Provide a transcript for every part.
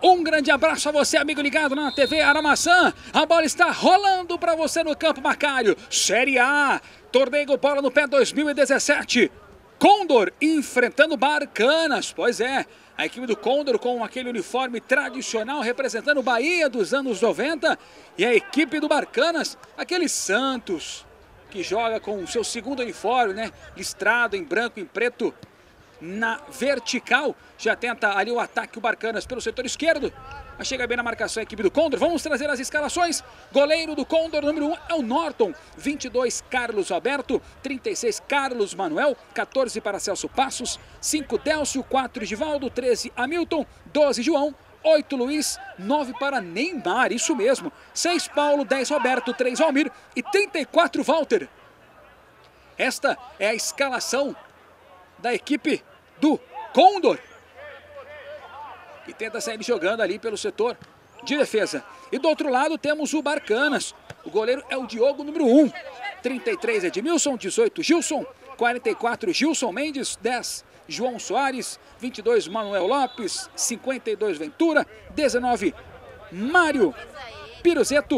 Um grande abraço a você, amigo ligado na TV Aramaçã. A bola está rolando para você no Campo Macário. Série A, Torneio Bola no Pé 2017. Condor enfrentando Barcanas. Pois é, a equipe do Condor com aquele uniforme tradicional representando o Bahia dos anos 90. E a equipe do Barcanas, aquele Santos, que joga com o seu segundo uniforme, né? Listrado em branco e em preto. Na vertical, já tenta ali o ataque o Barcanas pelo setor esquerdo, mas chega bem na marcação a equipe do Condor. Vamos trazer as escalações. Goleiro do Condor, número 1 é o Norton, 22 Carlos Alberto, 36 Carlos Manuel, 14 para Celso Passos, 5 Délcio, 4 Givaldo, 13 Hamilton, 12 João, 8 Luiz, 9 para Neymar, isso mesmo, 6 Paulo, 10 Roberto, 3 Almir e 34 Walter. Esta é a escalação da equipe do Condor, que tenta sair jogando ali pelo setor de defesa. E do outro lado temos o Barcanas. O goleiro é o Diogo, número 1. 33 Edmilson, 18 Gilson, 44 Gilson Mendes, 10 João Soares, 22 Manuel Lopes, 52 Ventura, 19 Mário Piruzeto,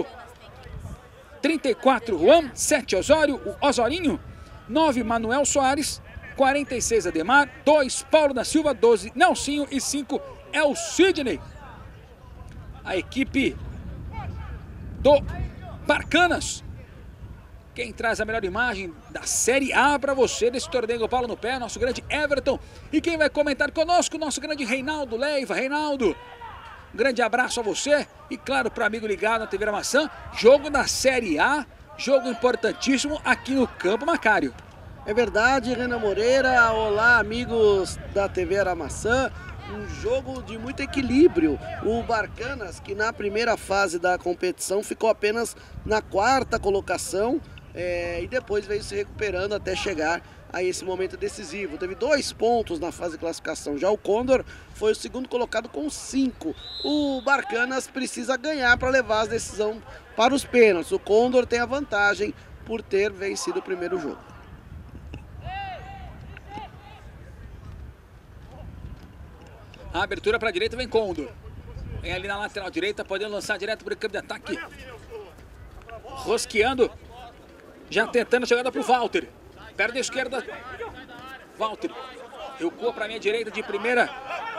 34 Juan, 7 Osório, o Osorinho, 9 Manuel Soares, 46 Ademar, 2 Paulo da Silva, 12 Nelsinho e 5 é o Sidney. A equipe do Barcanas. Quem traz a melhor imagem da Série A para você desse torneio Paulo no Pé, nosso grande Everton. E quem vai comentar conosco, nosso grande Reinaldo Leiva. Reinaldo, um grande abraço a você e claro para o amigo ligado na TV Aramaçã. Jogo da Série A, jogo importantíssimo aqui no Campo Macário. É verdade, Renan Moreira. Olá, amigos da TV Aramaçã. Um jogo de muito equilíbrio. O Barcanas, que na primeira fase da competição ficou apenas na 4ª colocação e depois veio se recuperando até chegar a esse momento decisivo. Teve 2 pontos na fase de classificação. Já o Condor foi o segundo colocado com 5. O Barcanas precisa ganhar para levar a decisão para os pênaltis. O Condor tem a vantagem por ter vencido o primeiro jogo. A abertura para a direita vem Condor. Vem ali na lateral direita, podendo lançar direto para o campo de ataque. Rosqueando. Já tentando a jogada para o Walter. Perna esquerda. Walter. Recuou para a minha direita de primeira.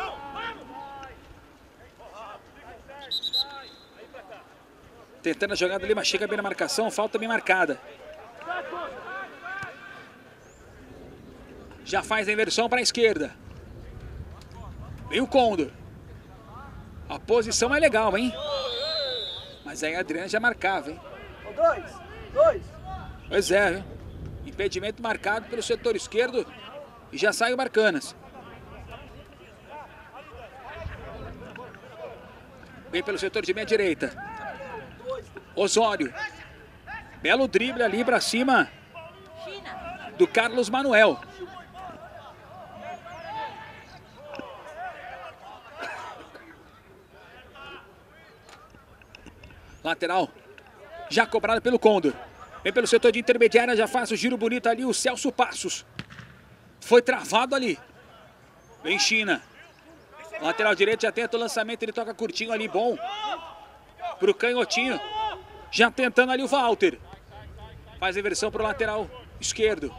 Tentando a jogada ali, mas chega bem na marcação. Falta bem marcada. Já faz a inversão para a esquerda. Vem o Condor. A posição é legal, hein? Mas aí a Adriana já marcava, hein? 2. Pois é, viu? Impedimento marcado pelo setor esquerdo. E já sai o Barcanas. Vem pelo setor de meia direita. Osório. Belo drible ali pra cima do Carlos Manuel. Lateral, já cobrado pelo Condor. Vem pelo setor de intermediária, já faz o giro bonito ali o Celso Passos. Foi travado ali. Vem China. Lateral direito, já tenta o lançamento, ele toca curtinho ali, bom. Pro canhotinho. Já tentando ali o Walter. Faz a inversão pro lateral esquerdo.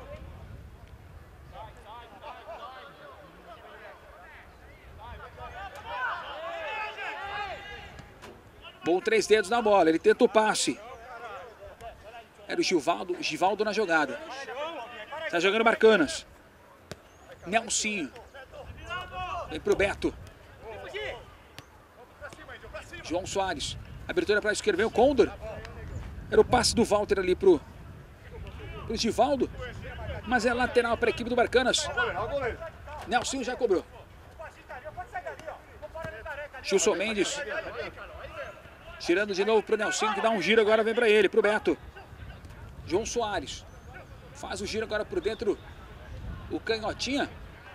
Bom 3 dedos na bola, ele tenta o passe. Era o Givaldo na jogada. Tá jogando Barcanas. Nelsinho. Vem pro Beto. João Soares. Abertura para a esquerda, vem o Condor. Era o passe do Walter ali pro Givaldo. Mas é lateral para a equipe do Barcanas. Nelsinho já cobrou. Gilson Mendes. Tirando de novo pro Nelsinho, que dá um giro agora, vem para ele, pro Beto. João Soares. Faz o giro agora por dentro o canhotinha.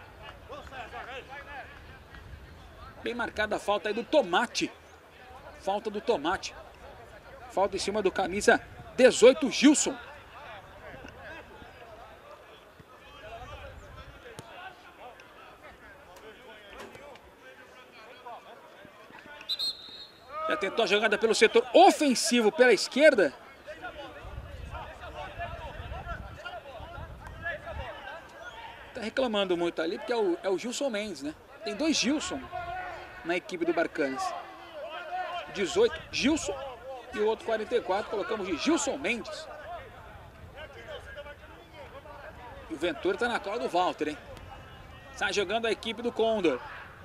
Bem marcada a falta aí do Tomate. Falta do Tomate. Falta em cima do camisa 18, Gilson. Tentou a jogada pelo setor ofensivo pela esquerda. Tá reclamando muito ali, porque é o Gilson Mendes, né? Tem 2 Gilson na equipe do Barcanas. 18, Gilson, e o outro 44, colocamos de Gilson Mendes. E o Ventura tá na cola do Walter, hein? Sai jogando a equipe do Condor.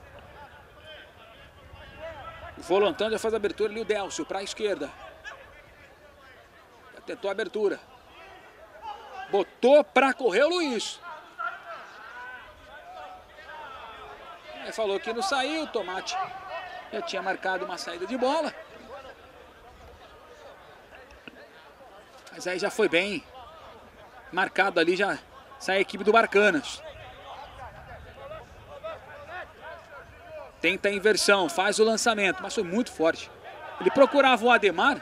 O volantão já faz a abertura ali, o Délcio, para a esquerda. Já tentou a abertura. Botou para correr o Luiz. Aí falou que não saiu, o Tomate já tinha marcado uma saída de bola. Mas aí já foi bem marcado ali, já sai a equipe do Barcanas. Tenta a inversão, faz o lançamento, mas foi muito forte. Ele procurava o Ademar.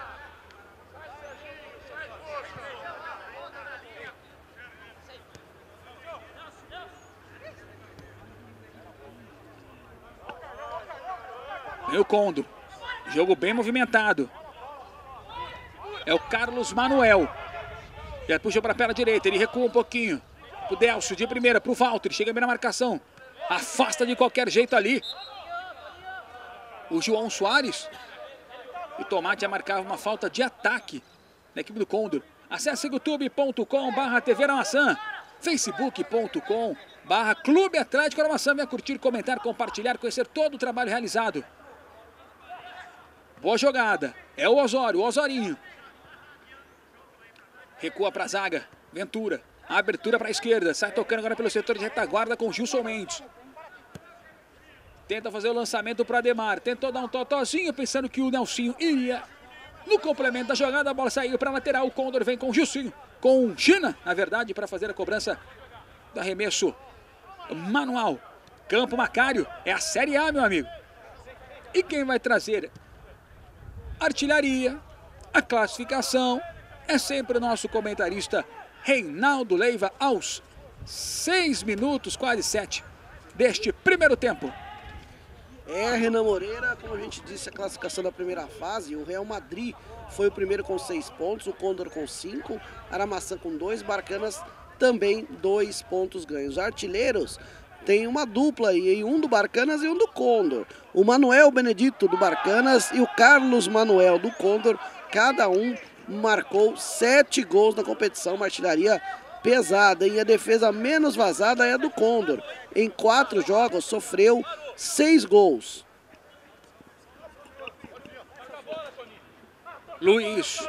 Vem o Condor. Jogo bem movimentado. É o Carlos Manuel. Já puxou para a perna direita, ele recua um pouquinho. O Délcio de primeira para o Walter, chega bem na marcação. Afasta de qualquer jeito ali o João Soares. E o Tomate já marcava uma falta de ataque na equipe do Condor. Acesse youtube.com/TV Aramaçã, facebook.com/Clube Atlético Aramaçã. Venha curtir, comentar, compartilhar, conhecer todo o trabalho realizado. Boa jogada. É o Osório, o Osorinho. Recua para a zaga. Ventura. A abertura para a esquerda. Sai tocando agora pelo setor de retaguarda com Gilson Mendes. Tenta fazer o lançamento para Ademar. Tentou dar um totozinho pensando que o Nelsinho iria no complemento da jogada. A bola saiu para a lateral. O Condor vem com o Gilcinho. Com o China, na verdade, para fazer a cobrança do arremesso manual. Campo Macário. É a Série A, meu amigo. E quem vai trazer artilharia, a classificação, é sempre o nosso comentarista Reinaldo Leiva, aos 6 minutos, quase 7, deste primeiro tempo. Renan Moreira, como a gente disse, a classificação da primeira fase, o Real Madrid foi o primeiro com 6 pontos, o Condor com 5, Aramaçã com 2, Barcanas também 2 pontos ganhos. Artilheiros tem uma dupla aí, um do Barcanas e um do Condor. O Manuel Benedito do Barcanas e o Carlos Manuel do Condor, cada um marcou 7 gols na competição, uma artilharia pesada. E a defesa menos vazada é a do Condor. Em 4 jogos sofreu 6 gols. Luiz.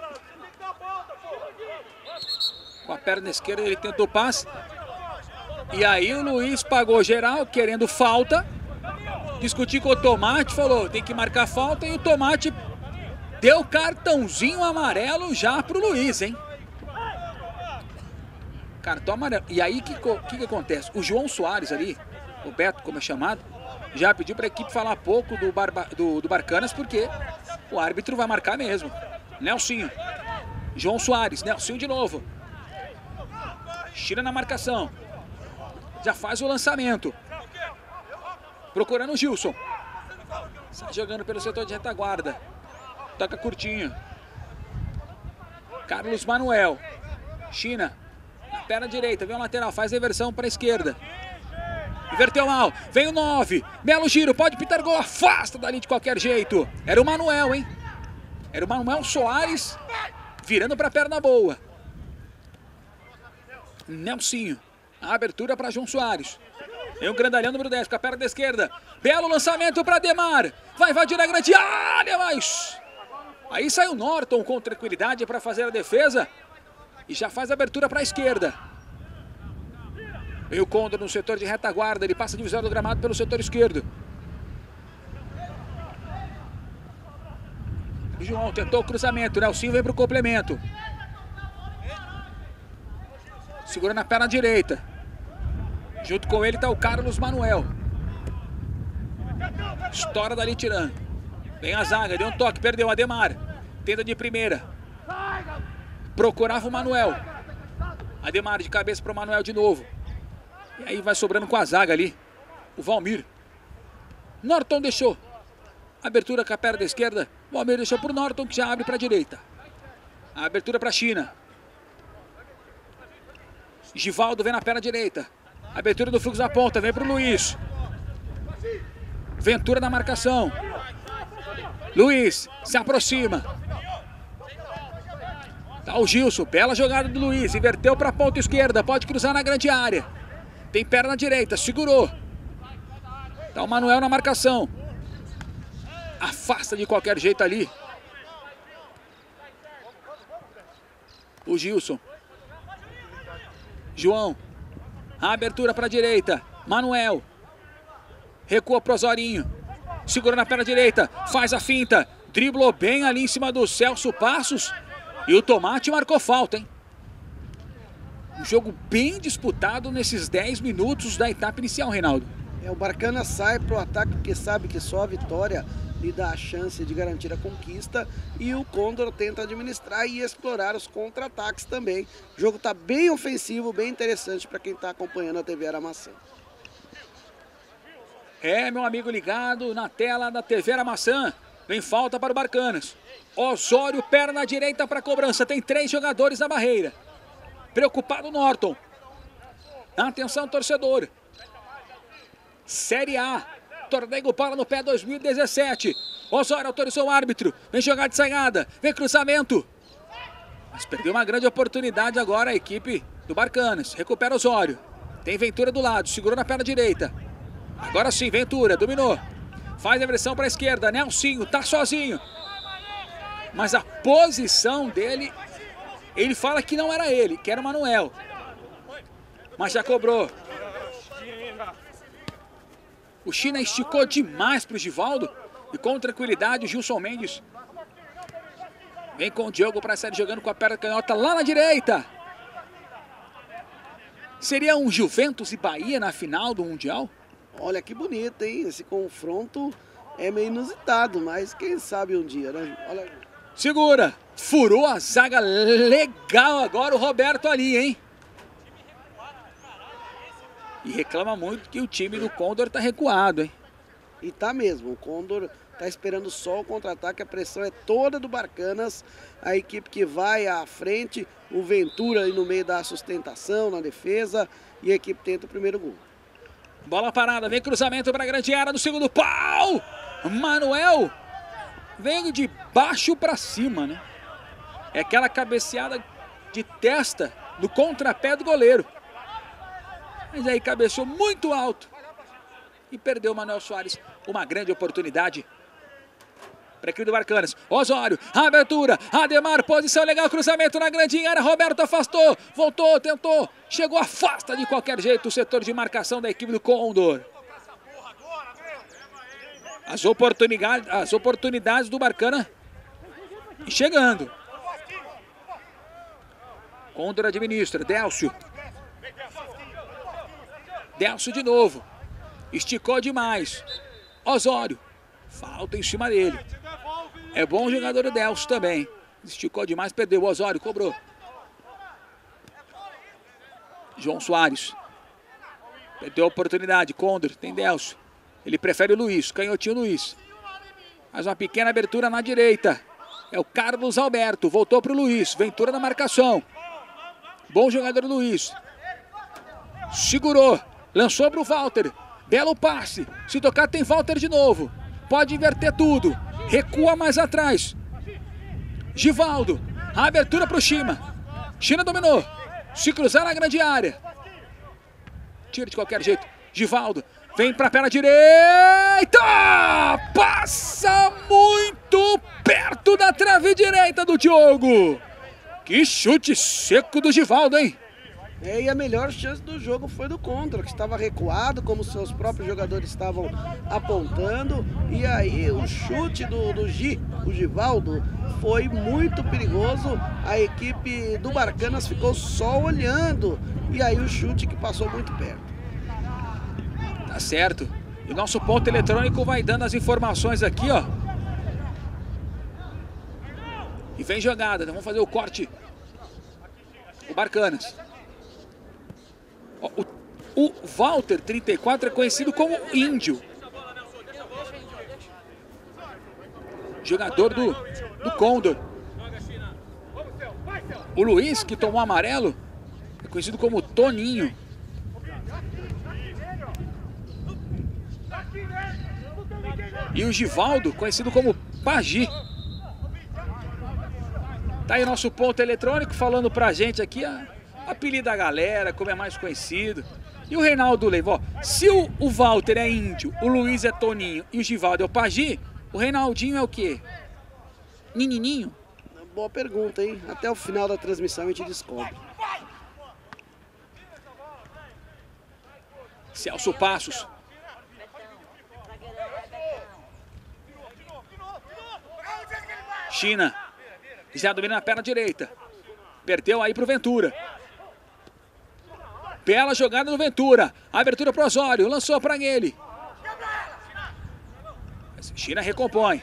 Com a perna esquerda ele tentou o passe. E aí o Luiz pagou geral, querendo falta. Discutiu com o Tomate, falou, tem que marcar falta. E o Tomate deu cartãozinho amarelo já pro Luiz, hein? Cartão amarelo. E aí o que acontece? O João Soares ali, o Beto, como é chamado, já pediu para a equipe falar pouco do Barcanas, porque o árbitro vai marcar mesmo. Nelsinho. João Soares, Nelsinho de novo. Tira na marcação. Já faz o lançamento. Procurando o Gilson. Sai jogando pelo setor de retaguarda. Toca curtinho. Carlos Manuel. China. Na perna direita. Vem o lateral. Faz a inversão para a esquerda. Inverteu mal. Vem o 9. Belo giro. Pode pintar gol. Afasta dali de qualquer jeito. Era o Manuel, hein? Era o Manuel Soares. Virando para a perna boa. Nelsinho. A abertura para João Soares. Tem o grandalhão número 10 com a perna da esquerda. Belo lançamento para Ademar. Vai invadir a grande área, mas... Aí sai o Norton com tranquilidade para fazer a defesa. E já faz a abertura para a esquerda. Vem o Condor no setor de retaguarda. Ele passa a divisão do gramado pelo setor esquerdo. O João tentou o cruzamento. Nelsinho vem para o complemento. Segura na perna direita. Junto com ele está o Carlos Manuel. Estoura dali tirando. Vem a zaga, deu um toque, perdeu o Ademar. Tenta de primeira. Procurava o Manuel. Ademar de cabeça para o Manuel de novo. E aí vai sobrando com a zaga ali. O Valmir. Norton deixou. Abertura com a perna da esquerda. O Almeida deixou para o Norton, que já abre para a direita. A abertura para a China. Givaldo vem na perna direita. Abertura do fluxo da ponta, vem para o Luiz. Ventura na marcação. Luiz se aproxima. Tá o Gilson, bela jogada do Luiz. Inverteu para a ponta esquerda, pode cruzar na grande área. Tem perna direita, segurou. Tá o Manuel na marcação. Afasta de qualquer jeito ali. O Gilson. João. A abertura para a direita. Manuel. Recua pro Osorinho. Segura na perna direita. Faz a finta. Driblou bem ali em cima do Celso Passos. E o Tomate marcou falta, hein? Um jogo bem disputado nesses 10 minutos da etapa inicial, Reinaldo. O Barcana sai pro ataque porque sabe que só a vitória lhe dá a chance de garantir a conquista. E o Condor tenta administrar e explorar os contra-ataques também. O jogo está bem ofensivo, bem interessante para quem está acompanhando a TV Aramaçã. É, meu amigo ligado na tela da TV Aramaçã. Vem falta para o Barcanas. Osório, perna direita para a cobrança. Tem 3 jogadores na barreira. Preocupado Norton. Atenção, torcedor. Série A. Torneio Bola no Pé 2017. Osório autorizou o árbitro. Vem jogar de saída. Vem cruzamento. Mas perdeu uma grande oportunidade agora a equipe do Barcanas. Recupera Osório. Tem Ventura do lado. Segurou na perna direita. Agora sim, Ventura. Dominou. Faz a versão para a esquerda. Nelsinho tá sozinho. Mas a posição dele, ele fala que não era ele, que era o Manuel. Mas já cobrou. O China esticou demais para o Givaldo. E com tranquilidade o Gilson Mendes vem com o Diogo para sair jogando com a perna canhota lá na direita. Seria um Juventus e Bahia na final do Mundial? Olha que bonito, hein? Esse confronto é meio inusitado, mas quem sabe um dia, né? Olha. Segura. Furou a zaga legal agora o Roberto ali, hein? E reclama muito que o time do Condor tá recuado, hein? E tá mesmo, o Condor tá esperando só o contra-ataque, a pressão é toda do Barcanas, a equipe que vai à frente, o Ventura aí no meio da sustentação, na defesa, e a equipe tenta o primeiro gol. Bola parada, vem cruzamento para a grande área no segundo pau! Manuel veio de baixo para cima, né? É aquela cabeceada de testa no contrapé do goleiro. Mas aí cabeceou muito alto e perdeu o Manuel Soares. Uma grande oportunidade para a equipe do Barcanas. Osório, abertura, Ademar, posição legal, cruzamento na grande área, Roberto afastou, voltou, tentou, chegou, afasta de qualquer jeito o setor de marcação da equipe do Condor. As oportunidades do Barcana chegando. Condor administra, Délcio. Délcio de novo. Esticou demais. Osório. Falta em cima dele. É bom jogador o Délcio também. Esticou demais, perdeu. O Osório cobrou. João Soares. Perdeu a oportunidade. Condor, tem Délcio. Ele prefere o Luiz. Canhotinho Luiz. Faz uma pequena abertura na direita. É o Carlos Alberto. Voltou para o Luiz. Ventura na marcação. Bom jogador o Luiz. Segurou. Lançou para o Walter. Belo passe. Se tocar tem Walter de novo. Pode inverter tudo. Recua mais atrás. Givaldo. A abertura para o China. China dominou. Se cruzar na grande área. Tira de qualquer jeito. Givaldo. Vem para a perna direita. Passa muito perto da trave direita do Diogo. Que chute seco do Givaldo, hein? E a melhor chance do jogo foi do Condor, que estava recuado, como seus próprios jogadores estavam apontando. E aí o chute do Givaldo, foi muito perigoso. A equipe do Barcanas ficou só olhando. E aí o chute que passou muito perto. Tá certo. E o nosso ponto eletrônico vai dando as informações aqui, ó. E vem jogada, então vamos fazer o corte. O Barcanas. O Walter 34 é conhecido como Índio. jogador do Condor. O Luiz, que tomou amarelo, é conhecido como Toninho. E o Givaldo, conhecido como Pagi. Tá aí nosso ponto eletrônico falando pra gente aqui a apelido da galera, como é mais conhecido. E o Reinaldo Leiva, ó, se o Walter é índio, o Luiz é Toninho e o Givaldo é o Pagi, o Reinaldinho é o quê? Ninininho? Boa pergunta, hein? Até o final da transmissão a gente descobre. Celso Passos. China. Já domina na perna direita. Perdeu aí pro Ventura. Bela jogada do Ventura. Abertura pro Osório. Lançou para ele. China recompõe.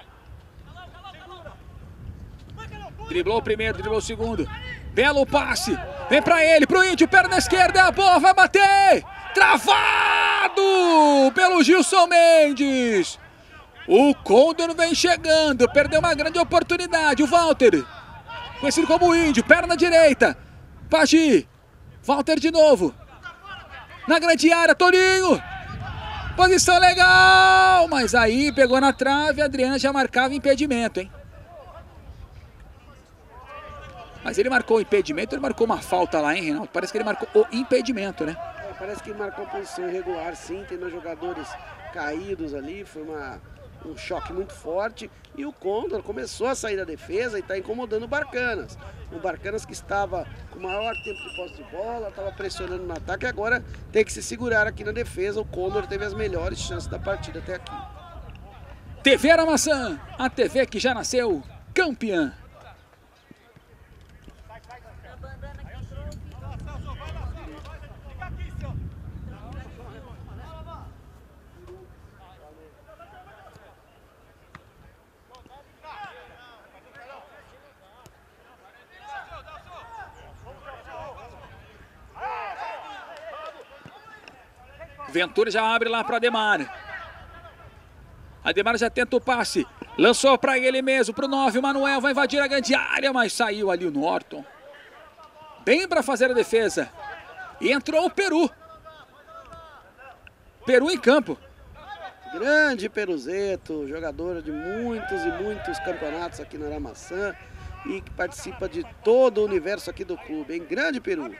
Driblou o primeiro, driblou o segundo. Belo passe. Vem para ele, pro Índio. Perna esquerda, é a boa, vai bater. Travado pelo Gilson Mendes. O Condor vem chegando. Perdeu uma grande oportunidade. O Walter, conhecido como Índio. Perna direita. Pagi. Walter de novo. Na grande área, Toninho. Posição legal. Mas aí pegou na trave. A Adriana já marcava impedimento, hein? Mas ele marcou o impedimento, ele marcou uma falta lá, hein, Reinaldo? Parece que ele marcou o impedimento, né? Parece que ele marcou posição irregular, sim. Tem dois jogadores caídos ali. Foi um choque muito forte. E o Condor começou a sair da defesa e está incomodando o Barcanas. O Barcanas que estava com o maior tempo de posse de bola, estava pressionando no ataque. Agora tem que se segurar aqui na defesa. O Condor teve as melhores chances da partida até aqui. TV Aramaçã, a TV que já nasceu campeã. Ventura já abre lá para Ademar. Ademar já tenta o passe. Lançou para ele mesmo, para o 9. O Manuel vai invadir a grande área, mas saiu ali o Norton. Bem para fazer a defesa. E entrou o Peru. Peru em campo. Grande Peruzeto, jogador de muitos e muitos campeonatos aqui na Aramaçã. E que participa de todo o universo aqui do clube, hein? Grande Peru.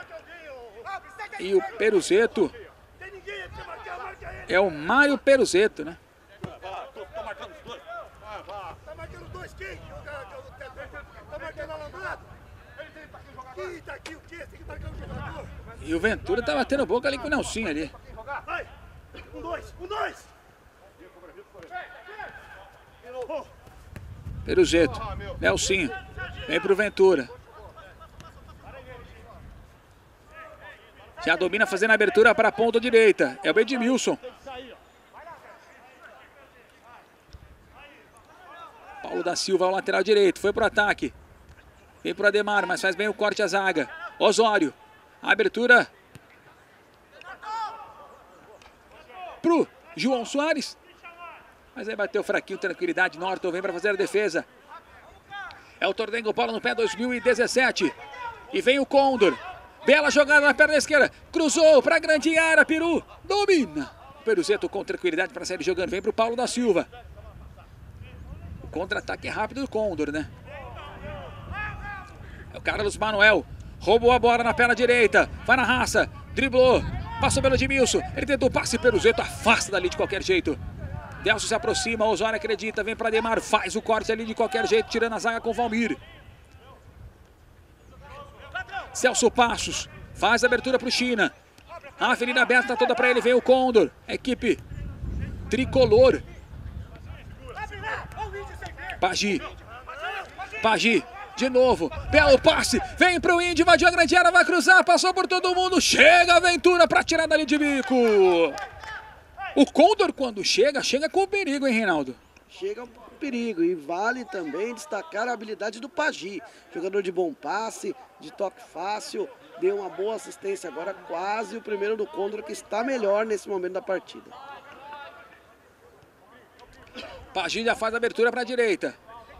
E o Peruzeto é o Mário Peruzeto, né? Tá marcando os dois. Tá marcando os dois quem? Tá marcando alambrado? Quem tá aqui o quê? Tem que marcar o jogador. E o Ventura tá batendo boca ali com o Nelsinho ali. Vai! Um, dois! Peruzeto, Nelsinho, vem pro Ventura. Já domina fazendo a abertura para a ponta direita. É o Edmilson. Paulo da Silva, o lateral direito. Foi pro ataque. Vem pro Ademar, mas faz bem o corte à zaga. Osório. A abertura pro João Soares. Mas aí bateu fraquinho, tranquilidade. Norton vem para fazer a defesa. É o Tordengo, bola no pé 2017. E vem o Condor. Bela jogada na perna esquerda. Cruzou para a grande área. Peru domina. Peruzeto com tranquilidade para sair jogando. Vem para o Paulo da Silva. O contra-ataque é rápido do Condor, né? É o Carlos Manuel. Roubou a bola na perna direita. Vai na raça. Driblou. Passou pelo Edmilson. Ele tentou o passe. Peruzeto afasta dali de qualquer jeito. Delcio se aproxima. Osório acredita. Vem para Ademar. Faz o corte ali de qualquer jeito. Tirando a zaga com o Valmir. Celso Passos faz a abertura para o China. A avenida aberta toda para ele. Vem o Condor. Equipe tricolor. Pagi. Pagi. De novo. Belo passe. Vem para o Índio. Invadiu a grande área. Vai cruzar. Passou por todo mundo. Chega a aventura para tirar dali de bico. O Condor, quando chega com perigo, hein, Reinaldo? Chega com perigo e vale também destacar a habilidade do Pagi. Jogador de bom passe, de toque fácil, deu uma boa assistência agora, quase o primeiro do Condor, que está melhor nesse momento da partida. Pagi já faz a abertura para a direita.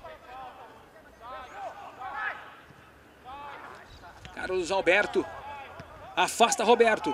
Carlos Alberto. Afasta Roberto.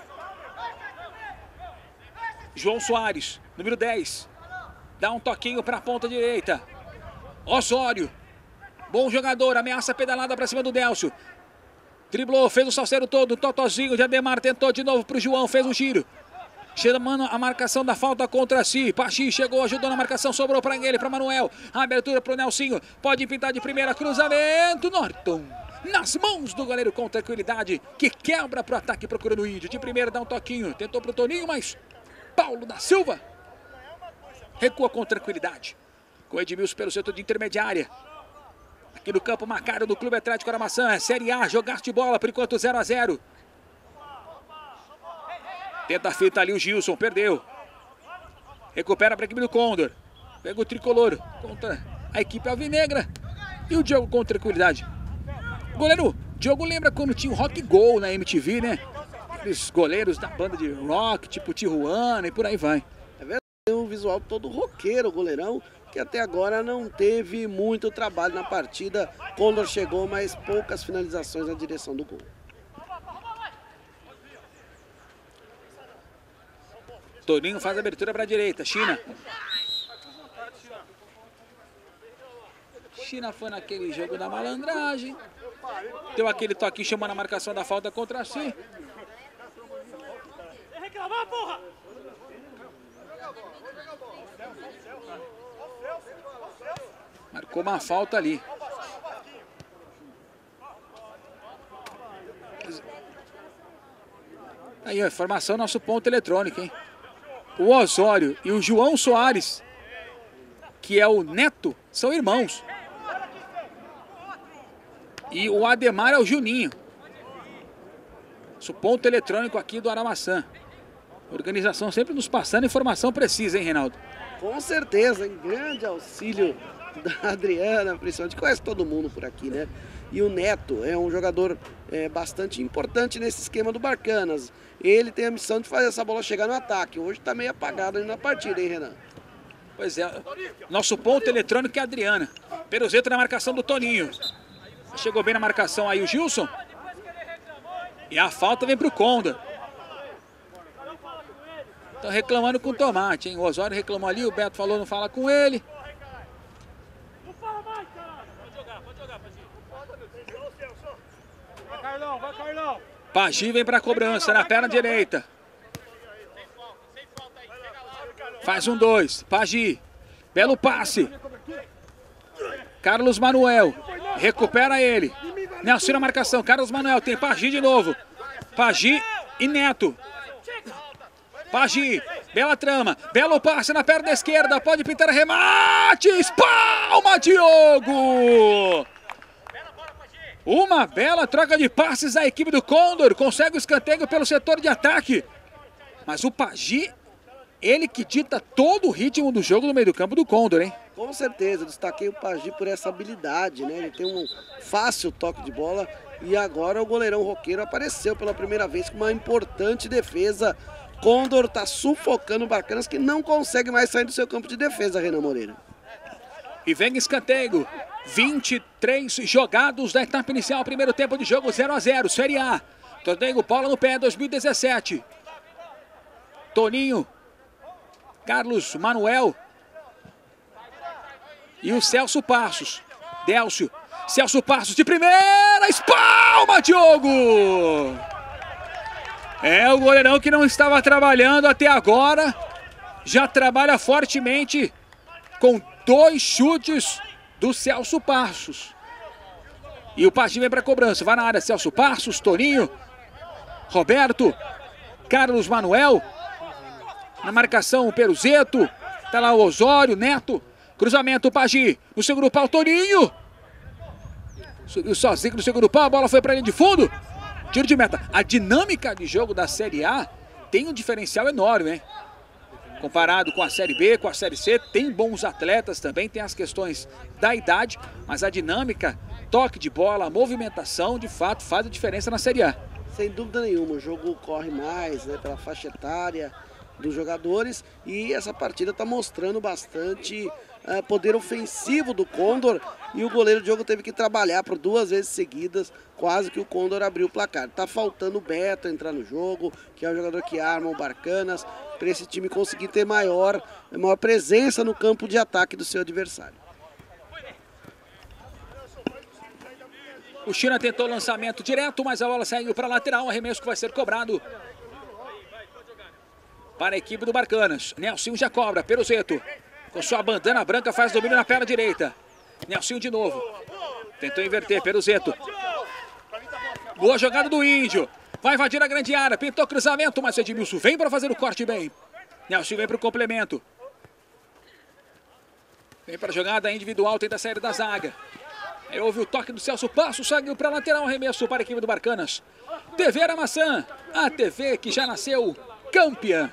João Soares, número 10. Dá um toquinho para a ponta direita. Osório. Bom jogador, ameaça pedalada para cima do Délcio. Driblou, fez o salseiro todo, totozinho de Ademar, tentou de novo para o João, fez um giro. Chamando a marcação da falta contra si. Pachi chegou, ajudou na marcação, sobrou para ele, para Manuel. A abertura para o Nelsinho, pode pintar de primeira, cruzamento. Norton, nas mãos do goleiro com tranquilidade, que quebra para o ataque procurando o Índio. De primeira dá um toquinho, tentou para o Toninho, mas Paulo da Silva recua com tranquilidade. Com Edmilson pelo setor de intermediária. Aqui no campo Macário do Clube Atlético Aramaçã. É Série A, jogaste bola, por enquanto 0 a 0. Tenta a fita ali o Gilson, perdeu. Recupera para a equipe do Condor. Pega o tricolor contra a equipe alvinegra. E o Diogo com tranquilidade. Goleiro, Diogo lembra quando tinha o Rock Go na MTV, né? Aqueles goleiros da banda de rock, tipo Tijuana e por aí vai. É verdade, tem um visual todo roqueiro, o goleirão, que até agora não teve muito trabalho na partida. Condor chegou, mas poucas finalizações na direção do gol. Toninho faz a abertura para a direita. China. China foi naquele jogo da malandragem. Deu aquele toque chamando a marcação da falta contra si. Marcou uma falta ali. Aí, ó, informação, nosso ponto eletrônico, hein? O Osório e o João Soares, que é o neto, são irmãos. E o Ademar é o Juninho. Nosso ponto eletrônico aqui do Aramaçã. Organização sempre nos passando informação precisa, hein, Reinaldo? Com certeza, em grande auxílio da Adriana, principalmente, conhece todo mundo por aqui, né? E o Neto é um jogador bastante importante nesse esquema do Barcanas. Ele tem a missão de fazer essa bola chegar no ataque. Hoje tá meio apagado ali na partida, hein, Renan? Pois é, nosso ponto eletrônico é a Adriana. Peruzeto na marcação do Toninho. Chegou bem na marcação aí o Gilson. E a falta vem pro Condor. Estão reclamando com o Tomate, hein? O Osório reclamou ali, o Beto falou não fala com ele. Pagi vem para a cobrança na perna direita. Faz 1-2. Pagi. Belo passe. Carlos Manuel. Recupera ele. Nelson na marcação. Carlos Manuel tem Pagi de novo. Pagi e Neto. Pagi. Bela trama. Belo passe na perna esquerda. Pode pintar remate. Espalma, Diogo. Uma bela troca de passes da equipe do Condor. Consegue o escanteio pelo setor de ataque. Mas o Pagi, ele que dita todo o ritmo do jogo no meio do campo do Condor, hein? Com certeza, eu destaquei o Pagi por essa habilidade, né? Ele tem um fácil toque de bola. E agora o goleirão roqueiro apareceu pela primeira vez com uma importante defesa. Condor tá sufocando o Barcanas, que não consegue mais sair do seu campo de defesa, Renan Moreira. E vem escanteio. 23 jogados da etapa inicial, primeiro tempo de jogo 0 a 0, Série A. Torneio Bola no Pé 2017. Toninho, Carlos Manuel e o Celso Passos. Délcio, Celso Passos de primeira, espalma, Diogo! É o goleirão que não estava trabalhando até agora, já trabalha fortemente com 2 chutes do Celso Passos. E o Pagi vem para a cobrança. Vai na área, Celso Passos, Toninho, Roberto, Carlos Manuel. Na marcação, o Peruzeto. Tá lá o Osório, Neto. Cruzamento, o Pagi. No segundo pau, Toninho. Subiu sozinho no segundo pau. A bola foi para a linha de fundo. Tiro de meta. A dinâmica de jogo da Série A tem um diferencial enorme, hein? Comparado com a Série B, com a Série C, tem bons atletas também, tem as questões da idade, mas a dinâmica, toque de bola, a movimentação, de fato, faz a diferença na Série A. Sem dúvida nenhuma, o jogo corre mais, né, pela faixa etária, dos jogadores, e essa partida está mostrando bastante poder ofensivo do Condor, e o goleiro Diogo teve que trabalhar por 2 vezes seguidas, quase que o Condor abriu o placar. Tá faltando o Beto entrar no jogo, que é o jogador que arma o Barcanas, para esse time conseguir ter maior presença no campo de ataque do seu adversário. O China tentou o lançamento direto, mas a bola saiu para a lateral, arremesso que vai ser cobrado para a equipe do Barcanas. Nelson já cobra, Peruzeto com sua bandana branca faz domínio na perna direita. Nelson de novo, tentou inverter, Peruzeto. Boa jogada do Índio, vai invadir a grande área, pintou cruzamento, mas Edmilson vem para fazer o corte bem. Nelson vem para o complemento. Vem para a jogada individual, tenta sair da zaga. Aí houve o toque do Celso Passos, saiu para a lateral, arremesso para a equipe do Barcanas. TV Aramaçã, a TV que já nasceu campeã.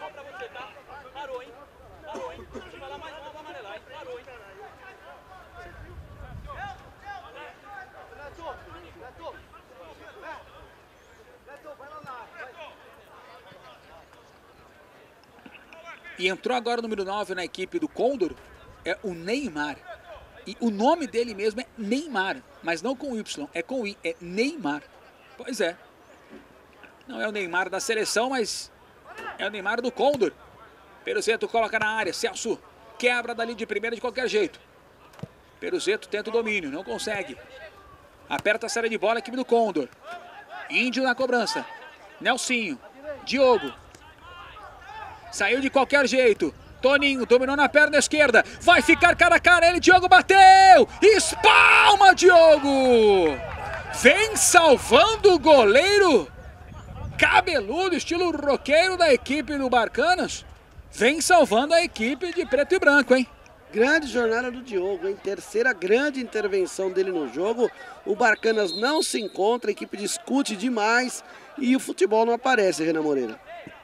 E entrou agora o número 9 na equipe do Condor, é o Neymar. E o nome dele mesmo é Neymar, mas não com Y, é com I, é Neymar. Pois é. Não é o Neymar da seleção, mas é o Neymar do Condor. Peruzeto coloca na área, Celso quebra dali de primeira de qualquer jeito. Peruzeto tenta o domínio, não consegue. Aperta a saída de bola a equipe do Condor. Índio na cobrança. Nelsinho, Diogo. Saiu de qualquer jeito. Toninho dominou na perna esquerda. Vai ficar cara a cara. Ele, Diogo, bateu. Espalma, Diogo. Vem salvando o goleiro. Cabeludo, estilo roqueiro da equipe do Barcanas. Vem salvando a equipe de preto e branco, hein? Grande jornada do Diogo, hein? Terceira grande intervenção dele no jogo. O Barcanas não se encontra, a equipe discute demais e o futebol não aparece, Renan Moreira.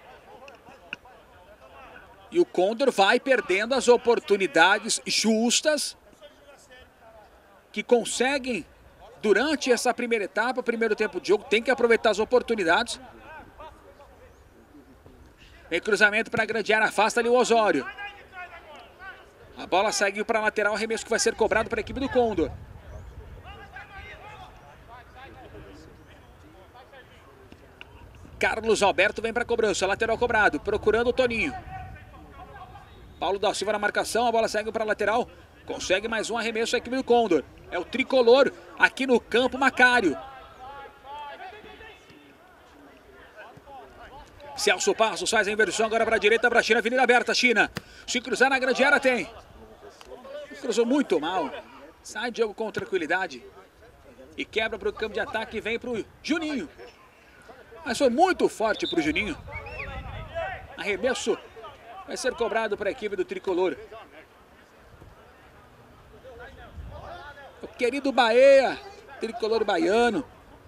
E o Condor vai perdendo as oportunidades justas que conseguem durante essa primeira etapa, primeiro tempo de jogo, tem que aproveitar as oportunidades. Vem cruzamento para a grande área, afasta ali o Osório. A bola segue para a lateral, arremesso que vai ser cobrado para a equipe do Condor. Carlos Alberto vem para a cobrança, lateral cobrado, procurando o Toninho. Paulo da Silva na marcação, a bola segue para a lateral. Consegue mais um arremesso a equipe do Condor. É o tricolor aqui no campo Macário. Celso Passos faz a inversão agora para a direita, para a China, avenida aberta, China. Se cruzar na grande área tem. Cruzou muito mal. Sai Diogo com tranquilidade. E quebra para o campo de ataque e vem para o Juninho. Mas foi muito forte para o Juninho. Arremesso vai ser cobrado para a equipe do tricolor. O querido Bahia, tricolor baiano.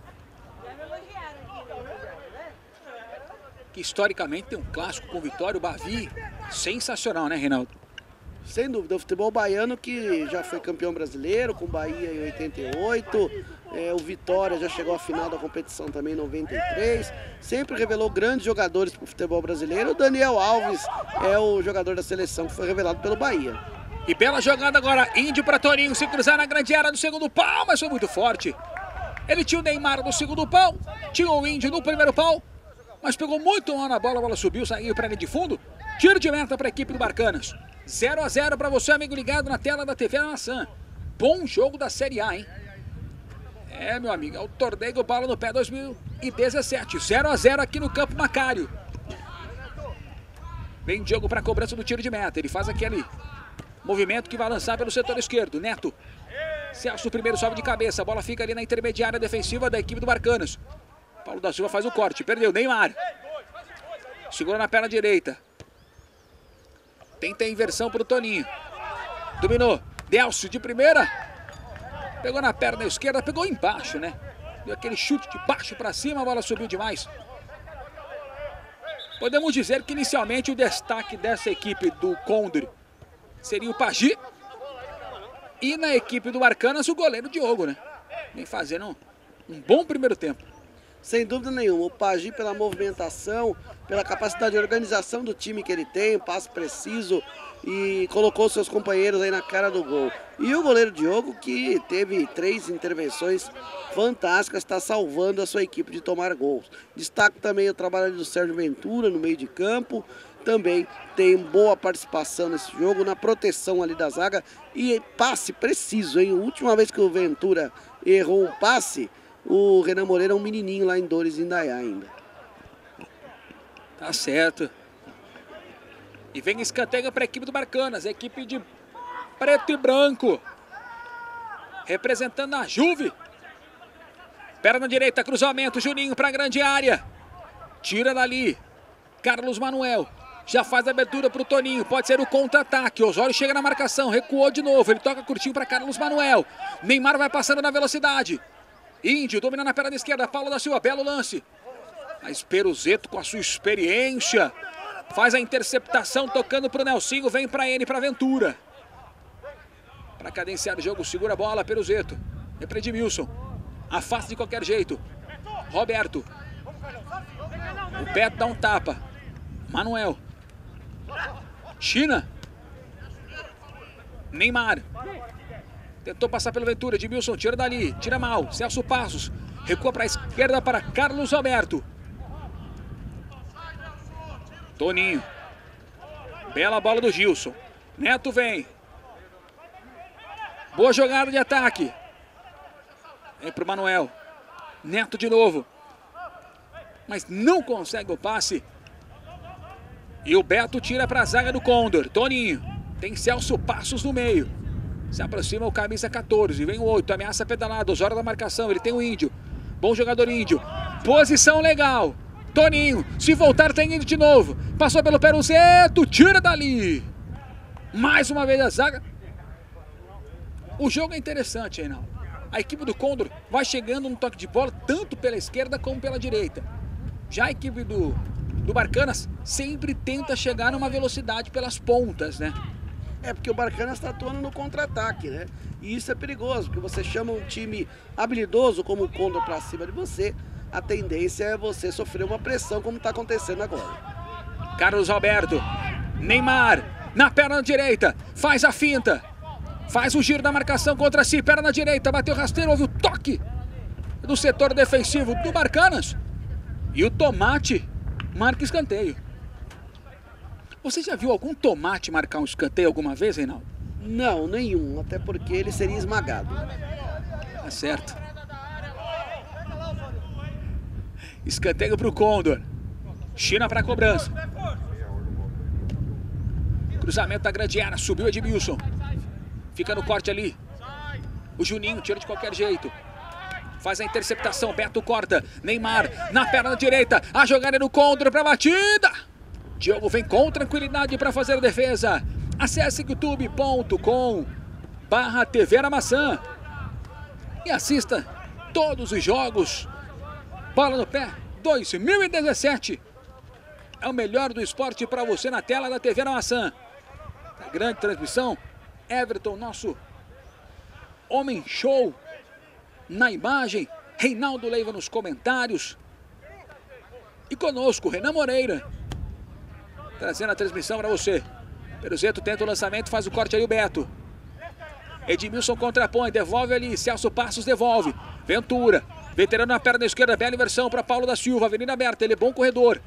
Que historicamente tem um clássico com Vitória, o Bavi. Sensacional, né, Reinaldo? Sem dúvida, o futebol baiano que já foi campeão brasileiro com Bahia em 88, o Vitória já chegou à final da competição também em 93, sempre revelou grandes jogadores para o futebol brasileiro. O Daniel Alves é o jogador da seleção que foi revelado pelo Bahia. E bela jogada agora, Índio para Toninho, se cruzar na grande área do segundo pau, mas foi muito forte. Ele tinha o Neymar no segundo pau, tinha o Índio no primeiro pau, mas pegou muito mal na bola, a bola subiu, saiu para a linha de fundo, tiro de meta para a equipe do Barcanas. 0 a 0 para você, amigo ligado na tela da TV Aramaçã. Bom jogo da Série A, hein? É, meu amigo, é o Torneio Bola no Pé 2017. 0 a 0 aqui no campo Macário. Vem Diogo para a cobrança do tiro de meta. Ele faz aquele movimento que vai lançar pelo setor esquerdo. Neto. Celso primeiro sobe de cabeça. A bola fica ali na intermediária defensiva da equipe do Barcanas. Paulo da Silva faz o corte. Perdeu. Neymar. Segura na perna direita. Tenta a inversão para o Toninho. Dominou. Delcio de primeira. Pegou na perna esquerda. Pegou embaixo, né? Deu aquele chute de baixo para cima. A bola subiu demais. Podemos dizer que inicialmente o destaque dessa equipe do Condor seria o Pagi. E na equipe do Barcanas o goleiro Diogo, né? Vem fazendo um bom primeiro tempo. Sem dúvida nenhuma, o Pagi pela movimentação, pela capacidade de organização do time que ele tem, passe preciso e colocou seus companheiros aí na cara do gol. E o goleiro Diogo, que teve 3 intervenções fantásticas, está salvando a sua equipe de tomar gols. Destaco também o trabalho do Sérgio Ventura no meio de campo, também tem boa participação nesse jogo, na proteção ali da zaga e passe preciso, hein? A última vez que o Ventura errou um passe, o Renan Moreira é um menininho lá em Dores, Indaiá ainda. Tá certo. E vem escanteio para a equipe do Barcanas, a equipe de preto e branco. Representando a Juve. Perna direita, cruzamento, Juninho para a grande área. Tira dali. Carlos Manuel. Já faz a abertura para o Toninho. Pode ser o contra-ataque. Osório chega na marcação. Recuou de novo. Ele toca curtinho para Carlos Manuel. Neymar vai passando na velocidade. Índio domina na perna esquerda. Paulo da Silva. Belo lance. Mas Peruzeto com a sua experiência. Faz a interceptação tocando para o Nelsinho. Vem para ele, para Ventura. Para cadenciar o jogo. Segura a bola. Peruzeto. É para Edmilson. Afasta de qualquer jeito. Roberto. O Beto dá um tapa. Manuel. China. Neymar. Tentou passar pelo Ventura. Edmilson tira dali. Tira mal. Celso Passos. Recua para a esquerda para Carlos Roberto. Toninho. Bela bola do Gilson. Neto vem. Boa jogada de ataque. Vem para o Manuel. Neto de novo. Mas não consegue o passe. E o Beto tira para a zaga do Condor. Toninho. Tem Celso Passos no meio. Se aproxima o camisa 14. Vem o 8. Ameaça pedalado. Hora da marcação. Ele tem o Índio. Bom jogador Índio. Posição legal. Toninho. Se voltar tem Índio de novo. Passou pelo Peruzeto. Tira dali. Mais uma vez a zaga. O jogo é interessante, Reinaldo. A equipe do Condor vai chegando no toque de bola tanto pela esquerda como pela direita. Já a equipe do Barcanas sempre tenta chegar numa velocidade pelas pontas, né? É porque o Barcanas está atuando no contra-ataque, né? E isso é perigoso, porque você chama um time habilidoso como o Condor para cima de você, a tendência é você sofrer uma pressão como está acontecendo agora. Carlos Roberto, Neymar, na perna direita, faz a finta, faz o giro da marcação contra si, perna direita, bateu rasteiro, houve o toque do setor defensivo do Barcanas e o Tomate marca escanteio. Você já viu algum Tomate marcar um escanteio alguma vez, Reinaldo? Não, nenhum, até porque ele seria esmagado. Tá certo. Escanteio para o Condor. China para a cobrança. Cruzamento da grande área, subiu Edmilson. Fica no corte ali. O Juninho tira de qualquer jeito. Faz a interceptação, Beto corta. Neymar na perna direita. A jogada no Condor para a batida. Diogo vem com tranquilidade para fazer a defesa. Acesse youtube.com/TV Aramaçã e assista todos os jogos. Bola no pé 2017. É o melhor do esporte para você na tela da TV Aramaçã. A grande transmissão. Everton, nosso homem show na imagem. Reinaldo Leiva nos comentários. E conosco, Renan Moreira. Trazendo a transmissão para você. Peruzeto tenta o lançamento, faz o corte ali o Beto. Edmilson contrapõe, devolve ali. Celso Passos devolve. Ventura. Veterano na perna esquerda, bela inversão para Paulo da Silva. Avenida aberta, ele é bom corredor.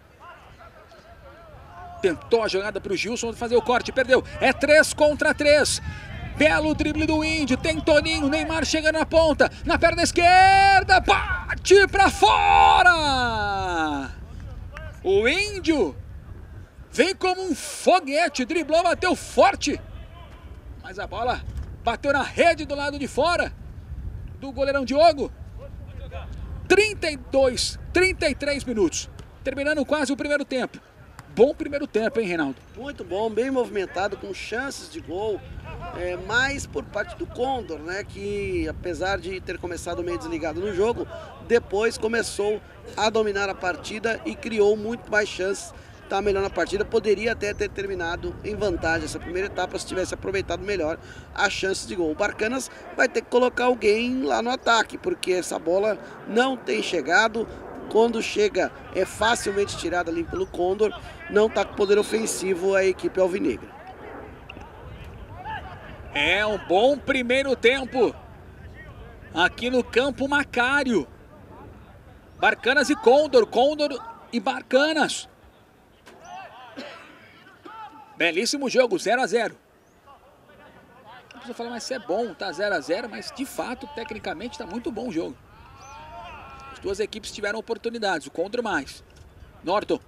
Tentou a jogada para o Gilson fazer o corte, perdeu. É 3 contra 3. Belo drible do Índio, tem Toninho. Neymar chega na ponta, na perna esquerda. Bate para fora. O Índio vem como um foguete, driblou, bateu forte. Mas a bola bateu na rede do lado de fora do goleirão Diogo. 33 minutos. Terminando quase o primeiro tempo. Bom primeiro tempo, hein, Reinaldo? Muito bom, bem movimentado, com chances de gol. Mais por parte do Condor, né? Que apesar de ter começado meio desligado no jogo, depois começou a dominar a partida e criou muito mais chances está melhor na partida, poderia até ter terminado em vantagem essa primeira etapa se tivesse aproveitado melhor as chances de gol. O Barcanas vai ter que colocar alguém lá no ataque, porque essa bola não tem chegado. Quando chega é facilmente tirada ali pelo Condor, não está com poder ofensivo a equipe alvinegra. É um bom primeiro tempo aqui no campo Macário. Barcanas e Condor, Condor e Barcanas. Belíssimo jogo, 0 a 0. A pessoa fala, mas isso é bom, tá 0 a 0, mas de fato, tecnicamente, tá muito bom o jogo. As duas equipes tiveram oportunidades, o Condor mais. Norton.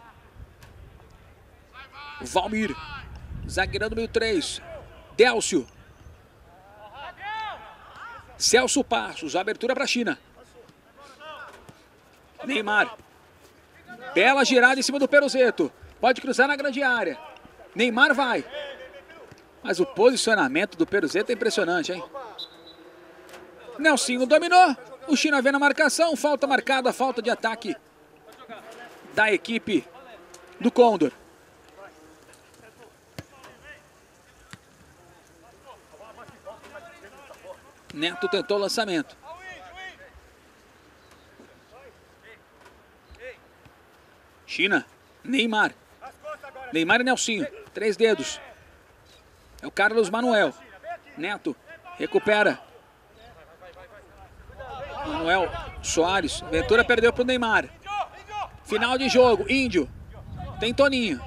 Valmir. Zagueirão número 3. Délcio. Celso Passos, abertura para a China. Neymar. Bela girada em cima do Peruzeto. Pode cruzar na grande área. Neymar vai. Mas o posicionamento do Peruzeto é impressionante, hein? Nelsinho dominou. O China vem na marcação. Falta marcada, falta de ataque da equipe do Condor. Neto tentou o lançamento. China, Neymar. Neymar e Nelsinho, 3 dedos. É o Carlos Manuel. Neto, recupera. Manuel Soares, Ventura perdeu para o Neymar. Final de jogo, Índio. Tem Toninho.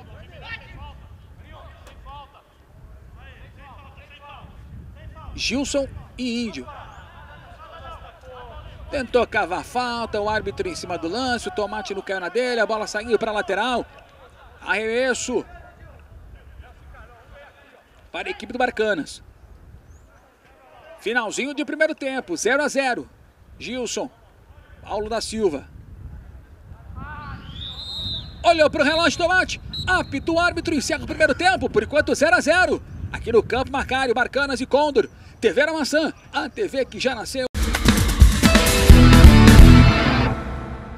Gilson e Índio. Tentou cavar falta, o árbitro em cima do lance, o Tomate não caiu na dele, a bola saindo para a lateral. Arremesso para a equipe do Barcanas. Finalzinho de primeiro tempo, 0 a 0. Gilson, Paulo da Silva. Olhou para o relógio, Tomate. Apita o árbitro, encerra o primeiro tempo, por enquanto 0 a 0. Aqui no campo Macário, Barcanas e Condor. TV Aramaçã, a TV que já nasceu.